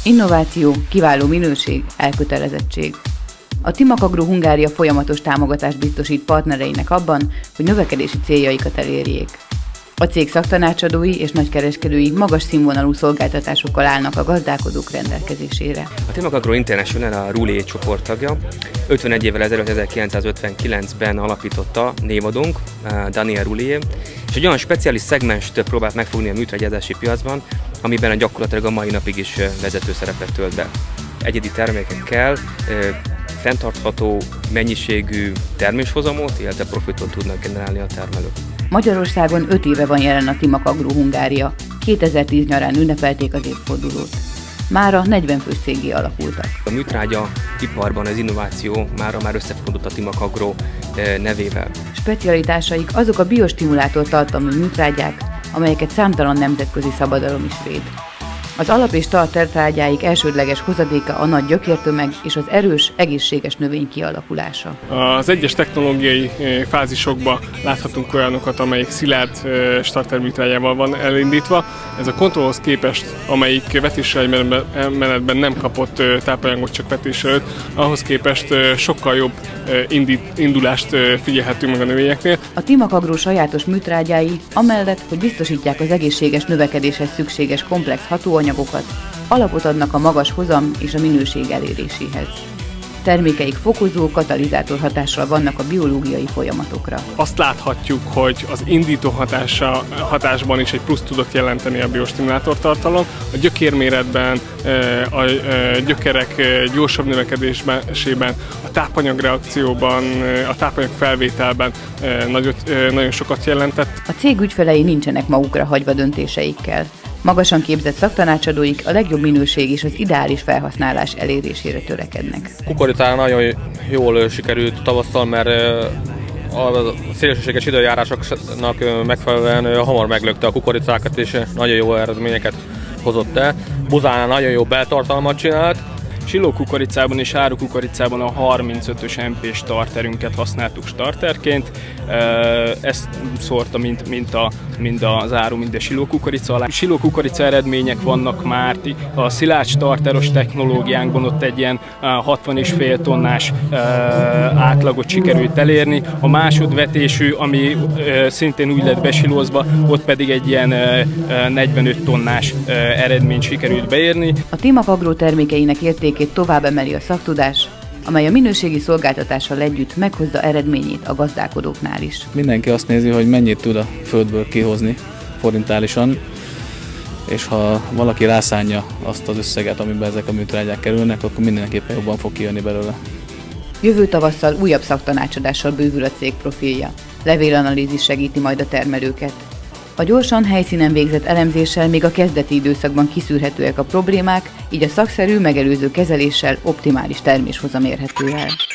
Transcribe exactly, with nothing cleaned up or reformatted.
Innováció, kiváló minőség, elkötelezettség. A Timac Agro Hungária folyamatos támogatást biztosít partnereinek abban, hogy növekedési céljaikat elérjék. A cég szaktanácsadói és nagykereskedői magas színvonalú szolgáltatásokkal állnak a gazdálkodók rendelkezésére. A Timac Agro International a Roulié csoport tagja. ötvenegy évvel ezelőtt, ezerkilencszázötvenkilencben alapította névadónk, Daniel Roulié, és egy olyan speciális szegmenst próbált megfogni a műtrágyázási piacban, amiben gyakorlatilag a mai napig is vezető szerepet tölt be. Egyedi termékekkel fenntartható mennyiségű terméshozamot, illetve profitot tudnak generálni a termelők. Magyarországon öt éve van jelen a Timac Agro Hungária. kétezer-tíz nyarán ünnepelték az évfordulót. Mára negyven fős céggé alakultak. A műtrágya iparban az innováció mára már összefonódott a Timac Agro nevével. Specialitásaik azok a biostimulátor tartalmú műtrágyák, amelyeket számtalan nemzetközi szabadalom is véd. Az alap- és starter trágyáik elsődleges hozadéka a nagy gyökértömeg és az erős, egészséges növény kialakulása. Az egyes technológiai fázisokban láthatunk olyanokat, amelyik szilárd starter műtrágyával van elindítva. Ez a kontrollhoz képest, amelyik vetéssel menetben nem kapott tápanyagot csak vetés előtt, ahhoz képest sokkal jobb indulást figyelhetünk meg a növényeknél. A Timac Agro sajátos műtrágyái amellett, hogy biztosítják az egészséges növekedéshez szükséges komplex hatóanyagokat, alapot adnak a magas hozam és a minőség eléréséhez. Termékeik fokozó, katalizátor hatással vannak a biológiai folyamatokra. Azt láthatjuk, hogy az indító hatása, hatásban is egy plusz tudott jelenteni a biostimulátor tartalom. A gyökérméretben, a gyökerek gyorsabb növekedésében, a tápanyagreakcióban, a tápanyag felvételben nagyon, nagyon sokat jelentett. A cég ügyfelei nincsenek magukra hagyva döntéseikkel. Magasan képzett szaktanácsadóik a legjobb minőség és az ideális felhasználás elérésére törekednek. Kukoricára nagyon jól sikerült tavasszal, mert a szélsőséges időjárásoknak megfelelően hamar meglökte a kukoricákat, és nagyon jó eredményeket hozott el. Buzánál nagyon jó beltartalmat csinált. Silókukoricában és árukukoricában a harmincötös em pé starterünket használtuk starterként. Ezt szórta mind, mind, a, mind az áru, mind a silókukorica alá. Silókukorica eredmények vannak már, a szilárd starteros technológiánkban ott egy ilyen hatvan és fél tonnás átlagot sikerült elérni. A másodvetésű, ami szintén úgy lett besilózva, ott pedig egy ilyen negyvenöt tonnás eredményt sikerült beérni. A Timac Agro termékeinek értékét tovább emeli a szaktudás, amely a minőségi szolgáltatással együtt meghozza eredményét a gazdálkodóknál is. Mindenki azt nézi, hogy mennyit tud a földből kihozni forintálisan, és ha valaki rászánja azt az összeget, amiben ezek a műtrágyák kerülnek, akkor mindenképpen jobban fog kijönni belőle. Jövő tavasszal újabb szaktanácsadással bővül a cég profilja. Levélanalízis segíti majd a termelőket. A gyorsan helyszínen végzett elemzéssel még a kezdeti időszakban kiszűrhetőek a problémák, így a szakszerű, megelőző kezeléssel optimális terméshozam érhető el.